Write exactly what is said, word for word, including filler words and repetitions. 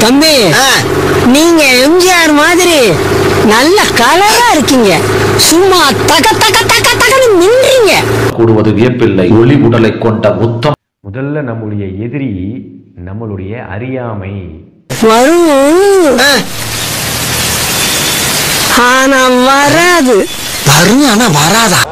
தம்பி, நீங்க எம்ஜிஆர் மாதிரி நல்ல கலரா இருக்கீங்க. சும்மா தக தக தக தகன்னு மின்றீங்க. கூடுவது வியப்பில்லை. ஒளி உடலை கொண்ட உத்தம். முதல்ல நம்முடைய எதிரி நம்மளுடைய அறியாமை. வரும், ஆனா வராது. வரும் ஆனா வராதா?